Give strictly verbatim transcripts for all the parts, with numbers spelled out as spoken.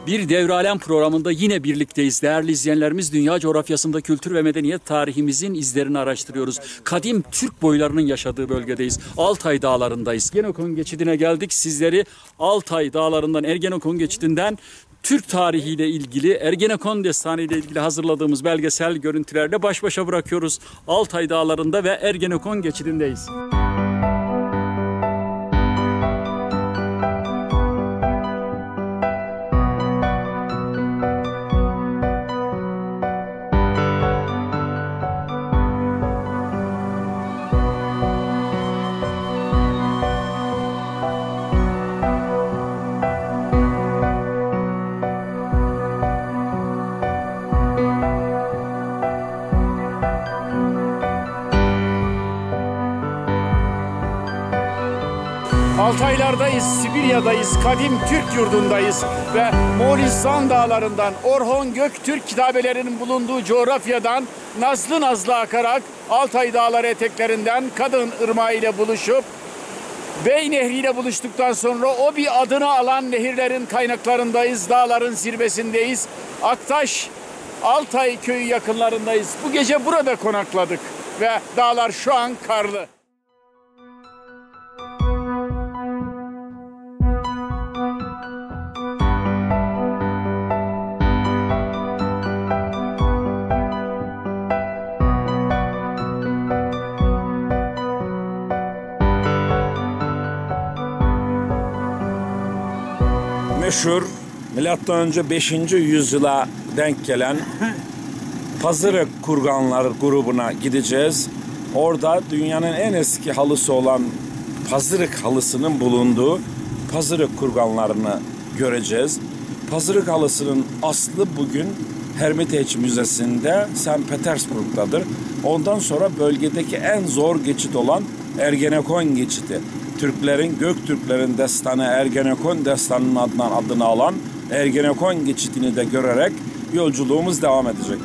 Bir Devralem programında yine birlikteyiz. Değerli izleyenlerimiz, dünya coğrafyasında kültür ve medeniyet tarihimizin izlerini araştırıyoruz. Kadim Türk boylarının yaşadığı bölgedeyiz. Altay Dağları'ndayız. Ergenekon geçidine geldik. Sizleri Altay Dağları'ndan, Ergenekon geçidinden Türk tarihiyle ilgili, Ergenekon destanı ile ilgili hazırladığımız belgesel görüntülerle baş başa bırakıyoruz. Altay Dağları'nda ve Ergenekon geçidindeyiz. Altaylardayız, Sibirya'dayız, kadim Türk yurdundayız ve Moğolistan dağlarından, Orhon Göktürk kitabelerinin bulunduğu coğrafyadan nazlı nazlı akarak Altay dağları eteklerinden Kadın Irmağı ile buluşup Bey Nehri ile buluştuktan sonra o bir adını alan nehirlerin kaynaklarındayız, dağların zirvesindeyiz. Aktaş Altay köyü yakınlarındayız. Bu gece burada konakladık ve dağlar şu an karlı. Meşhur milattan önce beşinci yüzyıla denk gelen Pazırık kurganları grubuna gideceğiz. Orada dünyanın en eski halısı olan Pazırık halısının bulunduğu Pazırık kurganlarını göreceğiz. Pazırık halısının aslı bugün Hermitage Müzesi'nde Sankt Petersburg'dadır. Ondan sonra bölgedeki en zor geçit olan Ergenekon geçidi. Türklerin, Göktürklerin destanı Ergenekon destanının adından adını alan Ergenekon geçidini de görerek yolculuğumuz devam edecek.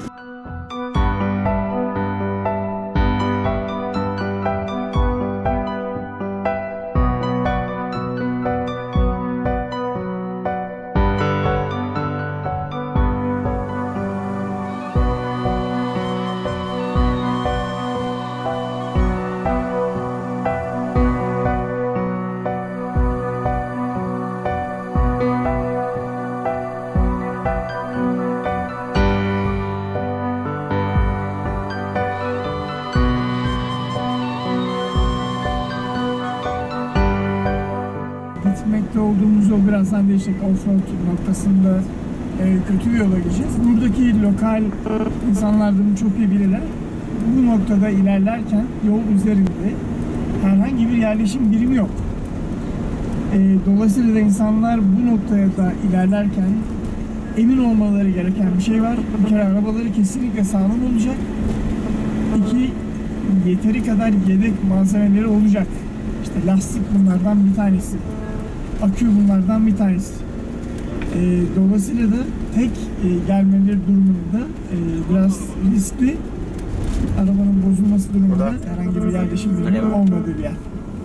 Gitmekte olduğumuz o birazdan da işte offroad noktasında e, kötü bir yola gideceğiz. Buradaki lokal insanlar da bunu çok iyi bilirler. Bu noktada ilerlerken yol üzerinde herhangi bir yerleşim birimi yok. E, dolayısıyla da insanlar bu noktaya da ilerlerken emin olmaları gereken bir şey var. Bir kere arabaları kesinlikle sağlam olacak. İki, yeteri kadar yedek malzemeleri olacak. İşte lastik bunlardan bir tanesi. Akü bunlardan bir tanesi. E, dolayısıyla da tek e, gelmeleri durumunda e, biraz riskli. Arabanın bozulması durumunda herhangi bir yerleşim birimi olmadığı bir yer.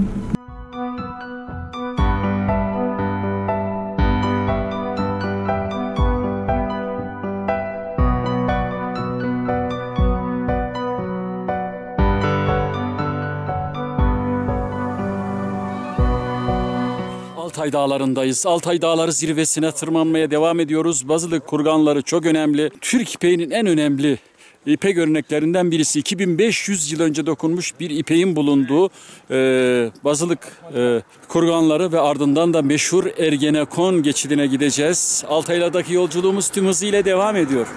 Altay Dağları'ndayız. Altay Dağları zirvesine tırmanmaya devam ediyoruz. Bazılık kurganları çok önemli. Türk ipeğinin en önemli ipek örneklerinden birisi. iki bin beş yüz yıl önce dokunmuş bir ipeğin bulunduğu e, Bazılık e, kurganları ve ardından da meşhur Ergenekon geçidine gideceğiz. Altaylardaki yolculuğumuz tüm hızıyla devam ediyor.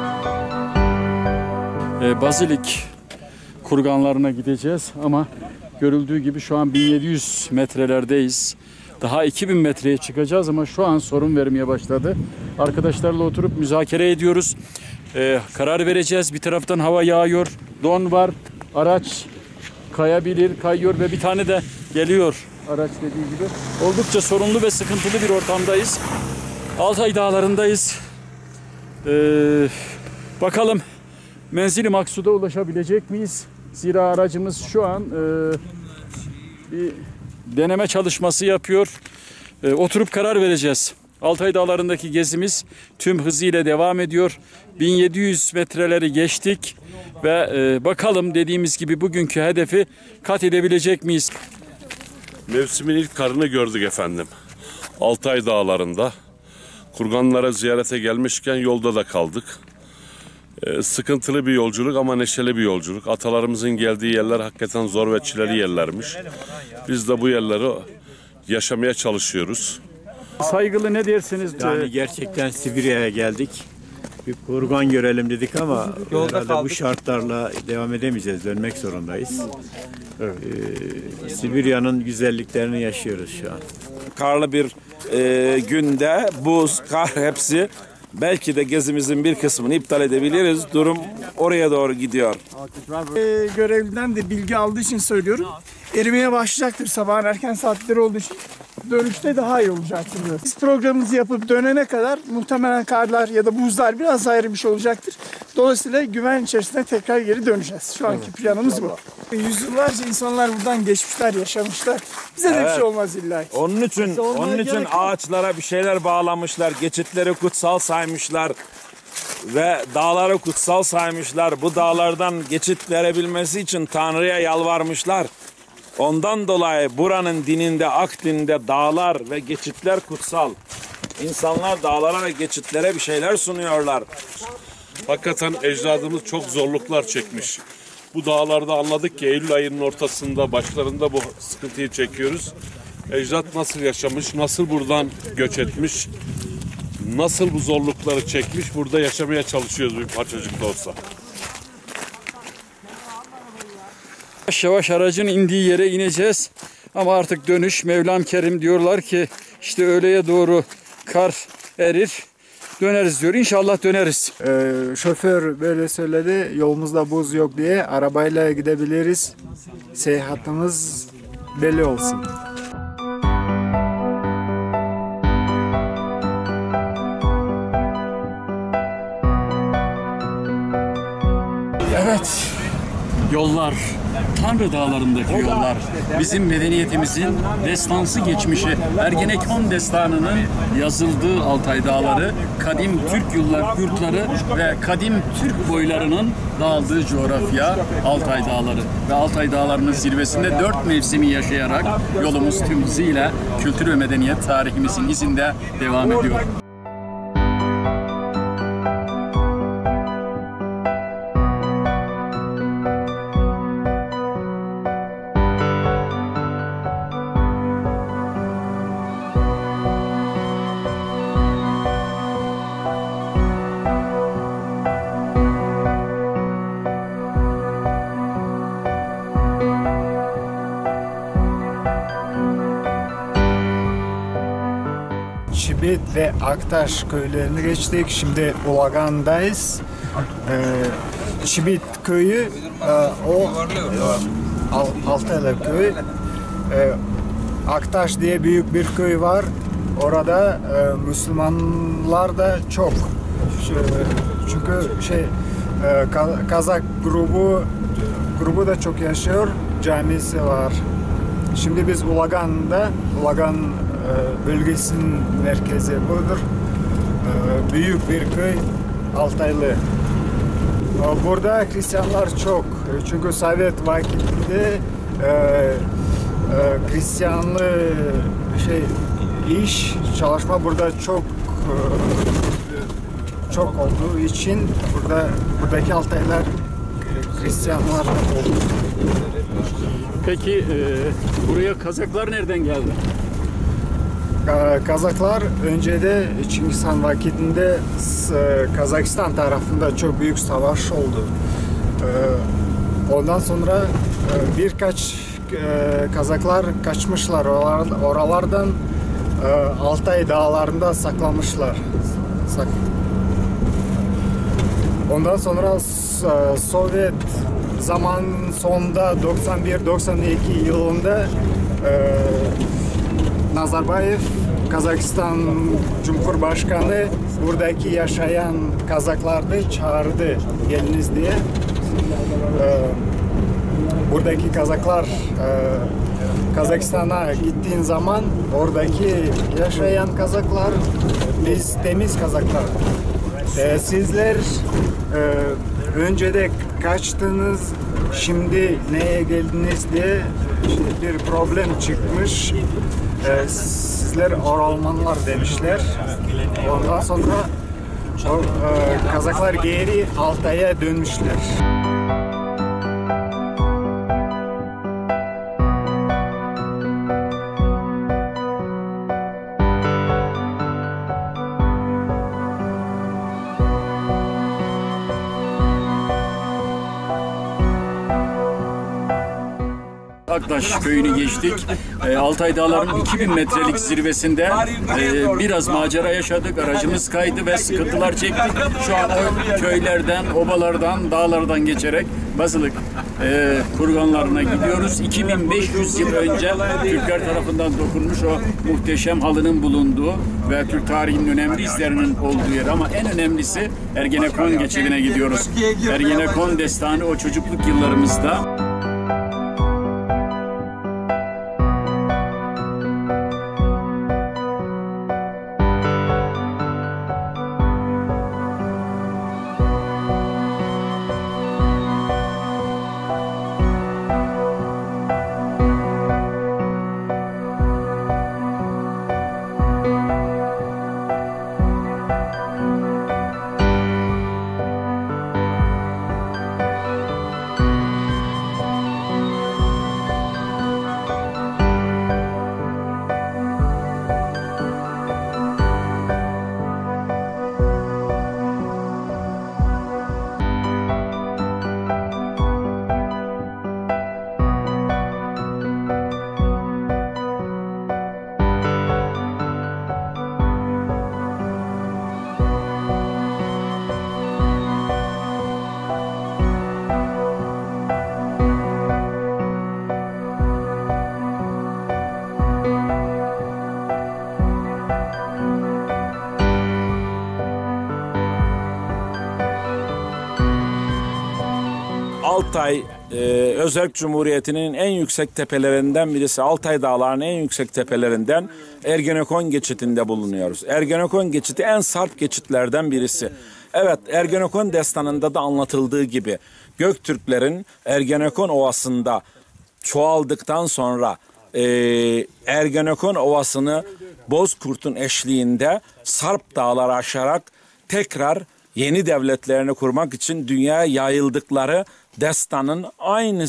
Bazilik kurganlarına gideceğiz ama Görüldüğü gibi şu an bin yedi yüz metrelerdeyiz. Daha iki bin metreye çıkacağız ama şu an sorun vermeye başladı. Arkadaşlarla oturup müzakere ediyoruz. Ee, karar vereceğiz. Bir taraftan hava yağıyor, don var, araç kayabilir, kayıyor ve bir tane de geliyor araç dediği gibi. Oldukça sorunlu ve sıkıntılı bir ortamdayız. Altay Dağları'ndayız. Ee, bakalım menzili maksuda ulaşabilecek miyiz? Zira aracımız şu an e, bir deneme çalışması yapıyor. E, oturup karar vereceğiz. Altay Dağları'ndaki gezimiz tüm hızıyla devam ediyor. bin yedi yüz metreleri geçtik ve e, bakalım dediğimiz gibi bugünkü hedefi kat edebilecek miyiz? Mevsimin ilk karını gördük efendim. Altay Dağları'nda. Kurganlara ziyarete gelmişken yolda da kaldık. Ee, sıkıntılı bir yolculuk ama neşeli bir yolculuk. Atalarımızın geldiği yerler hakikaten zor ve çileli yerlermiş. Biz de bu yerleri yaşamaya çalışıyoruz. Saygılı ne dersiniz? Yani gerçekten Sibirya'ya geldik. Bir kurgan görelim dedik ama herhalde bu şartlarla devam edemeyeceğiz. Dönmek zorundayız. Evet. Ee, Sibirya'nın güzelliklerini yaşıyoruz şu an. Karlı bir e, günde buz, kar hepsi, belki de gezimizin bir kısmını iptal edebiliriz. Durum oraya doğru gidiyor. Ee, görevliden de bilgi aldığı için söylüyorum. Erimeye başlayacaktır sabahın erken saatleri olduğu için. Dönüşte daha iyi olacaktır. Biz programımızı yapıp dönene kadar muhtemelen karlar ya da buzlar biraz ayrılmış olacaktır. Dolayısıyla güven içerisinde tekrar geri döneceğiz. Şu anki planımız bu. Yüzyıllarca insanlar buradan geçmişler, yaşamışlar. Bize de Evet. bir şey olmaz illa ki. Onun için Bize olmaya onun için gerek yok. ağaçlara bir şeyler bağlamışlar, geçitleri kutsal saymışlar ve dağları kutsal saymışlar. Bu dağlardan geçit verebilmesi için Tanrı'ya yalvarmışlar. Ondan dolayı buranın dininde, Akdin'de dağlar ve geçitler kutsal. İnsanlar dağlara ve geçitlere bir şeyler sunuyorlar. Hakikaten ecdadımız çok zorluklar çekmiş. Bu dağlarda anladık ki Eylül ayının ortasında, başlarında bu sıkıntıyı çekiyoruz. Ecdat nasıl yaşamış, nasıl buradan göç etmiş, nasıl bu zorlukları çekmiş, burada yaşamaya çalışıyoruz bir parçacık da olsa. Yavaş yavaş aracın indiği yere ineceğiz. Ama artık dönüş Mevlam Kerim diyorlar ki işte öğleye doğru kar erir. Döneriz diyor. İnşallah döneriz. Ee, şoför böyle söyledi, yolumuzda buz yok diye arabayla gidebiliriz. Seyahatimiz belli olsun. Evet. Yollar, Tanrı Dağları'ndaki yollar, bizim medeniyetimizin destansı geçmişi, Ergenekon destanının yazıldığı Altay Dağları, kadim Türk yurtlar, yurtları ve kadim Türk boylarının dağıldığı coğrafya Altay Dağları. Ve Altay Dağları'nın zirvesinde dört mevsimi yaşayarak yolumuz tüm hızıyla kültür ve medeniyet tarihimizin izinde devam ediyor. Çibit ve Aktaş köylerini geçtik. Şimdi Ulagan'dayız. Ee, Çibit köyü e, o e, Al- Altaylı köyü. Ee, Aktaş diye büyük bir köy var. Orada e, Müslümanlar da çok. Şu- Çünkü şey e, Ka- Kazak grubu grubu da çok yaşıyor. Camisi var. Şimdi biz Ulagan'da, Ulagan e, bölgesinin merkezi budur. E, büyük bir köy, Altaylı. E, burada Hristiyanlar çok. E, çünkü Sovyet vakitinde e, e, Hristiyanlı şey iş, çalışma burada çok e, çok olduğu için burada buradaki Altaylılar e, Hristiyanlar oldu. Peki e, buraya Kazaklar nereden geldi? Ka- Kazaklar önce de Çingiz Han vakitinde s- Kazakistan tarafında çok büyük savaş oldu. Ee, Ondan sonra e, birkaç e, Kazaklar kaçmışlar oralar, oralardan e, Altay dağlarında saklamışlar. Sak Ondan sonra e, Sovyet zaman sonunda doksan bir doksan iki yılında e, Nazarbayev, Kazakistan Cumhurbaşkanı buradaki yaşayan Kazakları çağırdı, geliniz diye. Ee, buradaki Kazaklar e, Kazakistan'a gittiğin zaman oradaki yaşayan Kazaklar biz temiz Kazaklar. Ee, sizler e, önce de kaçtınız, şimdi neye geldiniz diye bir problem çıkmış. Ee, sizler Oralmanlar demişler. Ondan sonra o, e, Kazaklar geri Altay'a dönmüşler. Aktaş köyünü geçtik. E, Altay Dağları'nın iki bin metrelik zirvesinde e, biraz macera yaşadık. Aracımız kaydı ve sıkıntılar çektik. Şu an o köylerden, obalardan, dağlardan geçerek Bazılık e, kurganlarına gidiyoruz. iki bin beş yüz yıl önce Türkler tarafından dokunmuş o muhteşem halının bulunduğu ve Türk tarihinin önemli izlerinin olduğu yer. Ama en önemlisi Ergenekon geçidine gidiyoruz. Ergenekon destanı o çocukluk yıllarımızda. Altay e, Özerk Cumhuriyeti'nin en yüksek tepelerinden birisi. Altay Dağları'nın en yüksek tepelerinden Ergenekon geçitinde bulunuyoruz. Ergenekon geçiti en sarp geçitlerden birisi. Evet, Ergenekon destanında da anlatıldığı gibi Göktürklerin Ergenekon Ovası'nda çoğaldıktan sonra e, Ergenekon Ovası'nı Bozkurt'un eşliğinde Sarp dağları aşarak tekrar yeni devletlerini kurmak için dünyaya yayıldıkları destanın aynı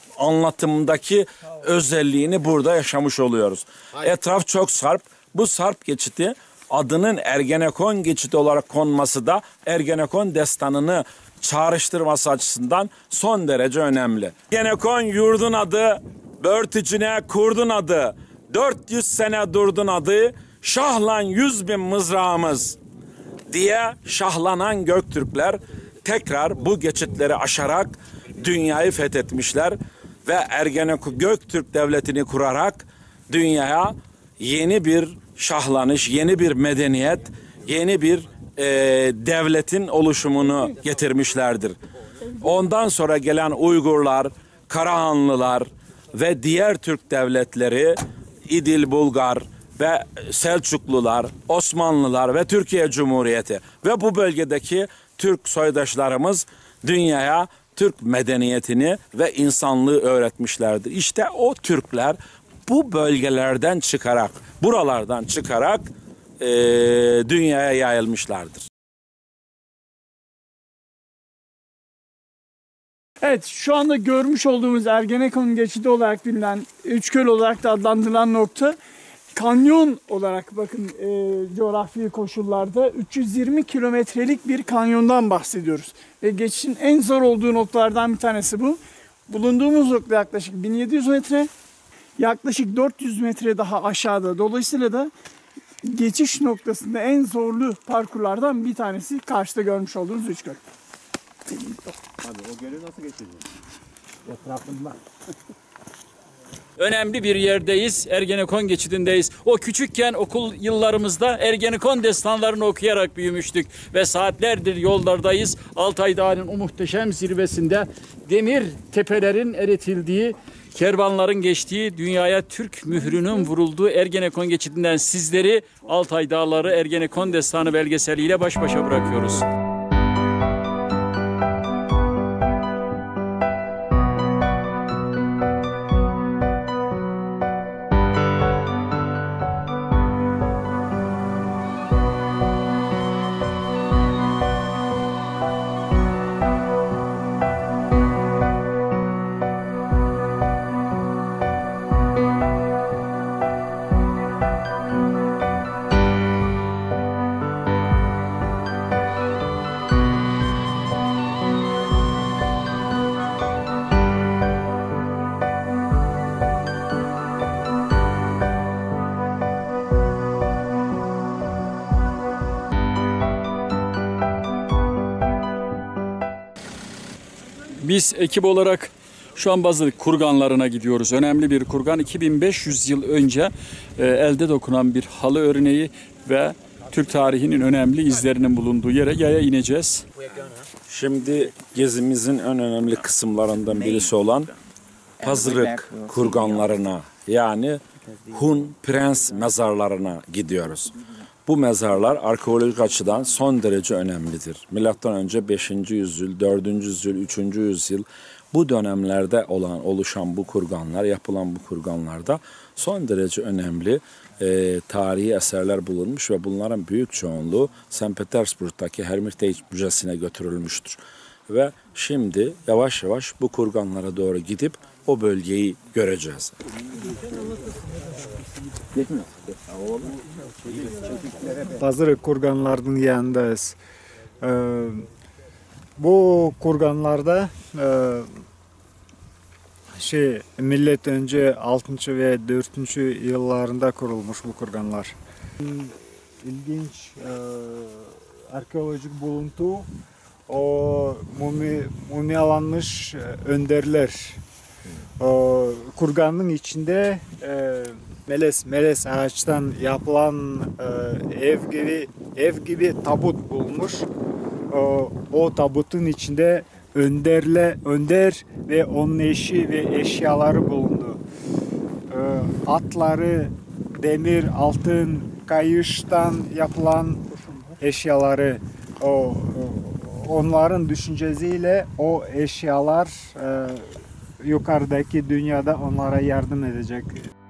anlatımdaki özelliğini burada yaşamış oluyoruz. Etraf çok sarp. Bu sarp geçiti adının Ergenekon geçidi olarak konması da Ergenekon destanını çağrıştırması açısından son derece önemli. Ergenekon yurdun adı, börtücüne kurdun adı, dört yüz sene durdun adı, şahlan yüz bin mızrağımız diye şahlanan Göktürkler tekrar bu geçitleri aşarak dünyayı fethetmişler ve Ergenekon Göktürk devletini kurarak dünyaya yeni bir şahlanış, yeni bir medeniyet, yeni bir e, devletin oluşumunu getirmişlerdir. Ondan sonra gelen Uygurlar, Karahanlılar ve diğer Türk devletleri, İdil Bulgar ve Selçuklular, Osmanlılar ve Türkiye Cumhuriyeti ve bu bölgedeki Türk soydaşlarımız dünyaya Türk medeniyetini ve insanlığı öğretmişlerdir. İşte o Türkler bu bölgelerden çıkarak, buralardan çıkarak e, dünyaya yayılmışlardır. Evet, şu anda görmüş olduğumuz Ergenekon geçidi olarak bilinen, Üçköl olarak da adlandırılan nokta kanyon olarak bakın e, coğrafi koşullarda üç yüz yirmi kilometrelik bir kanyondan bahsediyoruz. Ve geçişin en zor olduğu noktalardan bir tanesi bu. Bulunduğumuz nokta yaklaşık bin yedi yüz metre. Yaklaşık dört yüz metre daha aşağıda. Dolayısıyla da geçiş noktasında en zorlu parkurlardan bir tanesi karşıda görmüş olduğunuz Üçgöl. Abi o gölü nasıl geçeceğiz? Etrafında. Önemli bir yerdeyiz. Ergenekon geçidindeyiz. O küçükken okul yıllarımızda Ergenekon destanlarını okuyarak büyümüştük. Ve saatlerdir yollardayız. Altay Dağı'nın o muhteşem zirvesinde demir tepelerin eritildiği, kervanların geçtiği, dünyaya Türk mührünün vurulduğu Ergenekon geçidinden sizleri Altay Dağları Ergenekon Destanı belgeseliyle baş başa bırakıyoruz. Biz ekip olarak şu an bazı kurganlarına gidiyoruz. Önemli bir kurgan. iki bin beş yüz yıl önce e, elde dokunan bir halı örneği ve Türk tarihinin önemli izlerinin bulunduğu yere yaya ineceğiz. Şimdi gezimizin en önemli kısımlarından birisi olan Pazırık kurganlarına, yani Hun prens mezarlarına gidiyoruz. Bu mezarlar arkeolojik açıdan son derece önemlidir. Milattan önce beşinci yüzyıl, dördüncü yüzyıl, üçüncü yüzyıl bu dönemlerde olan oluşan bu kurganlar, yapılan bu kurganlarda son derece önemli e, tarihi eserler bulunmuş ve bunların büyük çoğunluğu Sankt Petersburg'daki Hermitage Müzesi'ne götürülmüştür. Ve şimdi yavaş yavaş bu kurganlara doğru gidip o bölgeyi göreceğiz. Pazırık kurganlarının yanındayız. Ee, bu kurganlarda e, şey millet önce altıncı ve dördüncü yıllarında kurulmuş bu kurganlar. İlginç e, arkeolojik buluntu, o mumi, mumyalanmış önderler. O kurganın içinde e, melez melez ağaçtan yapılan e, ev gibi ev gibi tabut bulmuş. O, o tabutun içinde önderle önder ve onun eşi ve eşyaları bulundu. E, atları, demir, altın, kayıştan yapılan eşyaları, o onların düşüncesiyle o eşyalar e, yukarıdaki dünyada onlara yardım edecek.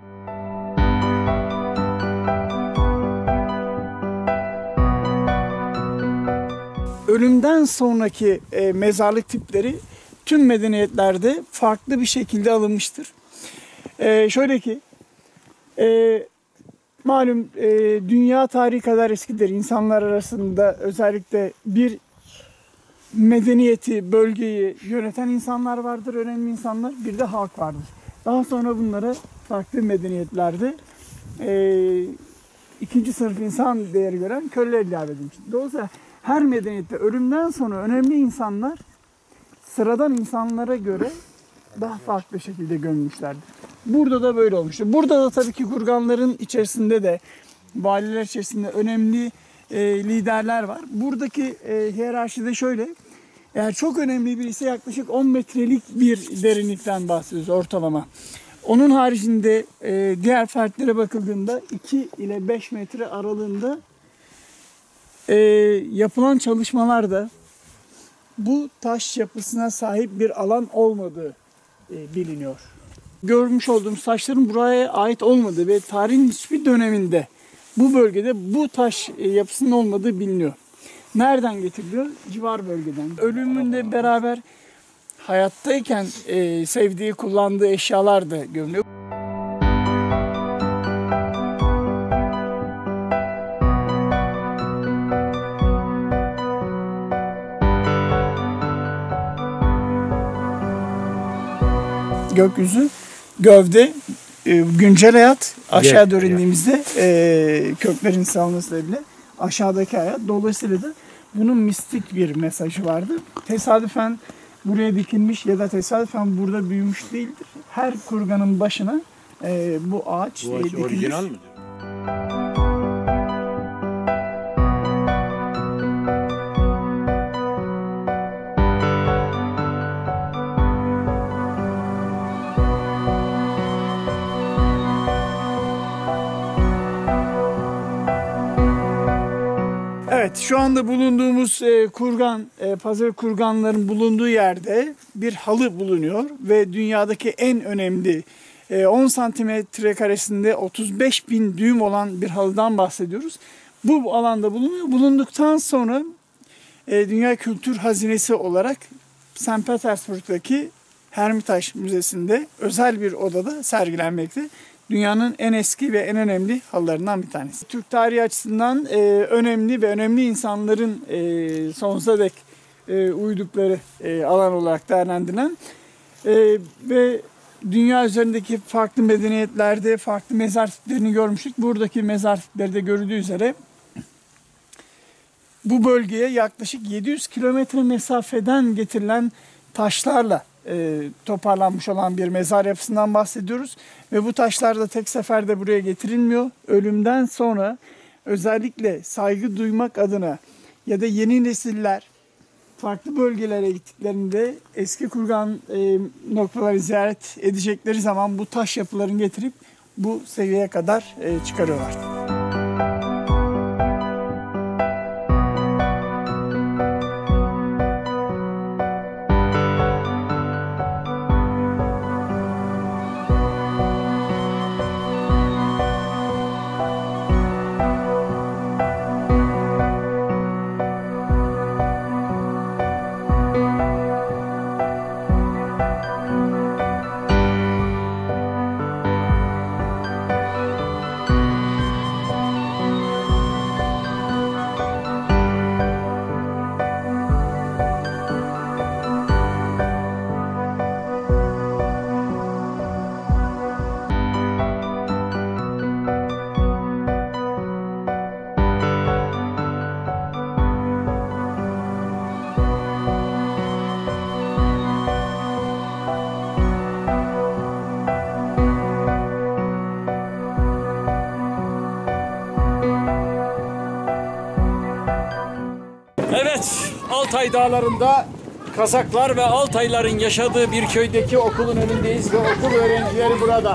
Ölümden sonraki e, mezarlık tipleri tüm medeniyetlerde farklı bir şekilde alınmıştır. E, şöyle ki, e, malum e, dünya tarihi kadar eskidir. İnsanlar arasında özellikle bir medeniyeti, bölgeyi yöneten insanlar vardır, önemli insanlar. Bir de halk vardır. Daha sonra bunlara farklı medeniyetlerde e, ikinci sınıf insan değeri gören köleler ilave edilmiştir. Dolayısıyla her medeniyette ölümden sonra önemli insanlar sıradan insanlara göre daha farklı şekilde gömülmüşlerdir. Burada da böyle olmuştur. Burada da tabii ki kurganların içerisinde de, valiler içerisinde önemli e, liderler var. Buradaki e, hiyerarşide şöyle, eğer çok önemli birisi yaklaşık on metrelik bir derinlikten bahsediyoruz ortalama. Onun haricinde e, diğer fertlere bakıldığında iki ile beş metre aralığında e, yapılan çalışmalarda bu taş yapısına sahip bir alan olmadığı e, biliniyor. Görmüş olduğumuz taşların buraya ait olmadığı ve tarihin hiçbir döneminde bu bölgede bu taş e, yapısının olmadığı biliniyor. Nereden getiriliyor? Civar bölgeden. Ölümünle beraber hayattayken e, sevdiği, kullandığı eşyalar da gömülüyor. gökyüzü, gövde, e, güncel hayat, aşağı Yer, doğru indiğimizde e, köklerin salınması bile aşağıdaki hayat. Dolayısıyla da bunun mistik bir mesajı vardı. Tesadüfen buraya dikilmiş ya da tesadüfen burada büyümüş değildir. Her kurganın başına e, bu ağaç, Bu e, ağaç dikilir. orijinal mi? Evet, şu anda bulunduğumuz e, kurgan, e, pazar kurganların bulunduğu yerde bir halı bulunuyor ve dünyadaki en önemli e, on santimetre karesinde otuz beş bin düğüm olan bir halıdan bahsediyoruz. Bu alanda bulunuyor. Bulunduktan sonra e, Dünya Kültür Hazinesi olarak Sankt Petersburg'daki Hermitage Müzesi'nde özel bir odada sergilenmekte. Dünyanın en eski ve en önemli halılarından bir tanesi. Türk tarihi açısından e, önemli ve önemli insanların e, sonsuza dek e, uydukları e, alan olarak değerlendirilen e, ve dünya üzerindeki farklı medeniyetlerde farklı mezar tiplerini görmüştük. Buradaki mezar tipleri de görüldüğü üzere bu bölgeye yaklaşık yedi yüz kilometre mesafeden getirilen taşlarla e, toparlanmış olan bir mezar yapısından bahsediyoruz. Ve bu taşlar da tek seferde buraya getirilmiyor. Ölümden sonra özellikle saygı duymak adına ya da yeni nesiller farklı bölgelere gittiklerinde eski kurgan e, noktaları ziyaret edecekleri zaman bu taş yapılarını getirip bu seviyeye kadar e, çıkarıyorlar. Evet, Altay Dağları'nda Kazaklar ve Altayların yaşadığı bir köydeki okulun önündeyiz ve okul öğrencileri burada.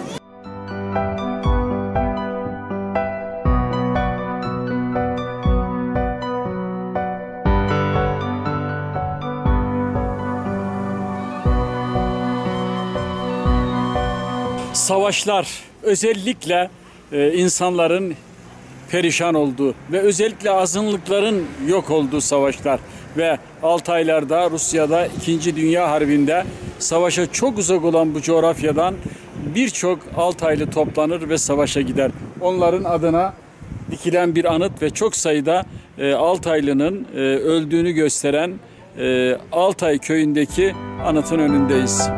Savaşlar özellikle e, insanların perişan olduğu ve özellikle azınlıkların yok olduğu savaşlar ve Altaylar'da, Rusya'da İkinci Dünya Harbi'nde savaşa çok uzak olan bu coğrafyadan birçok Altaylı toplanır ve savaşa gider. Onların adına dikilen bir anıt ve çok sayıda e, Altaylı'nın e, öldüğünü gösteren e, Altay köyündeki anıtın önündeyiz.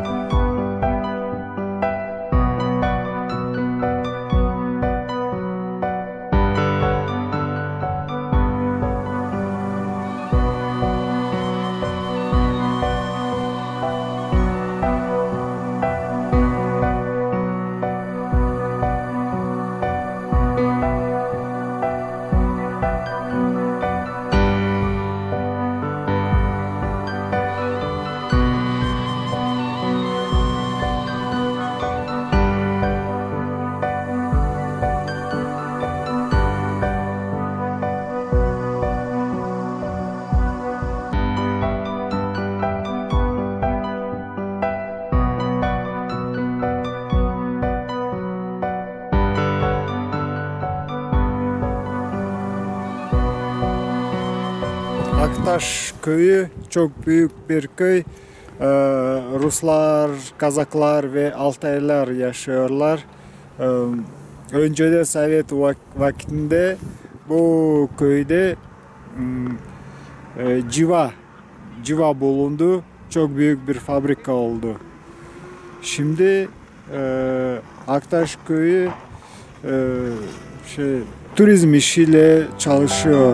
Aktaş köyü çok büyük bir köy. Ee, Ruslar, Kazaklar ve Altaylılar yaşıyorlar. Ee, önceden Sovyet vak- vakitinde bu köyde hmm, e, civa civa bulundu. Çok büyük bir fabrika oldu. Şimdi e, Aktaş Köyü e, şey turizm işiyle çalışıyor.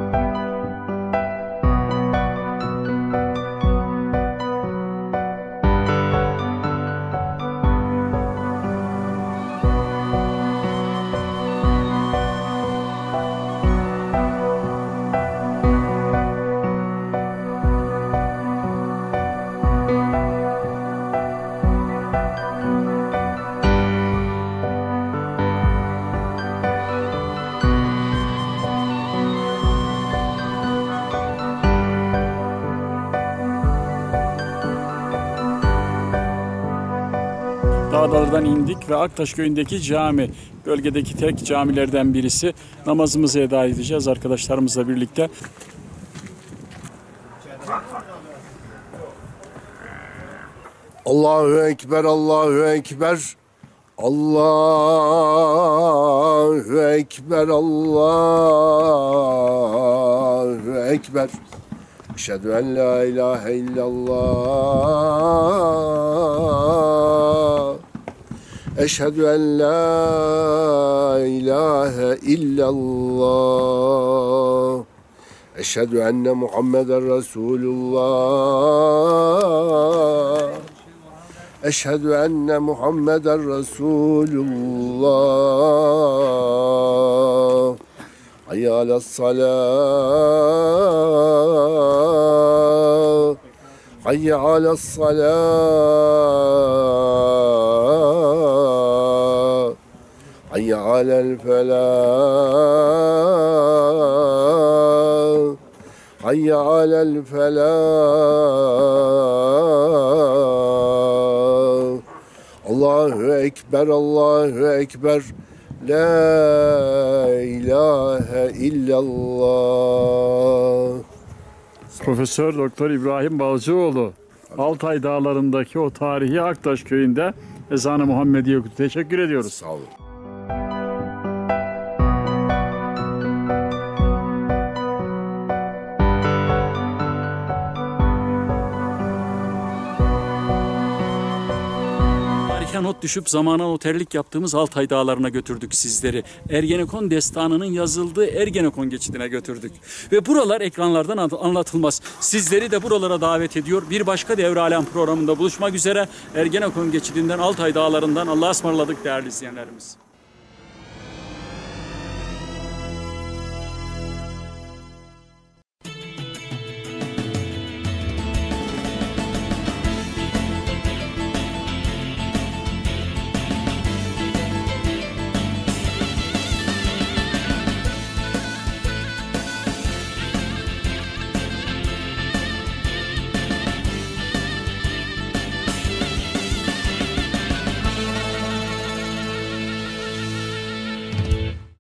Dağlardan indik ve Aktaş Köyü'ndeki cami, bölgedeki tek camilerden birisi. Namazımızı eda edeceğiz arkadaşlarımızla birlikte. Allahu Ekber, Allahu Ekber. Allahu Ekber, Allahu Ekber. Eşhedü en la ilahe illallah. Eşhedü en la ilahe illallah. Eşhedü enne Muhammeden Resulullah. Eşhedü enne Muhammeden Resulullah. Hayy alassalah. Hayy alassalah. Hayy alel felah. Hayy alel felah. Allahu Ekber, Allahu Ekber. La ilahe illallah. Profesör Doktor İbrahim Balcıoğlu, Altay Dağları'ndaki o tarihi Aktaş Köyü'nde ezan-ı Muhammediye okudu. Teşekkür ediyoruz. Sağ olun. Not düşüp zamana otellik yaptığımız Altay Dağları'na götürdük sizleri. Ergenekon destanının yazıldığı Ergenekon geçidine götürdük. Ve buralar ekranlardan anlatılmaz. Sizleri de buralara davet ediyor. Bir başka Devre Alem programında buluşmak üzere. Ergenekon geçidinden, Altay Dağları'ndan Allah'a ısmarladık değerli izleyenlerimiz.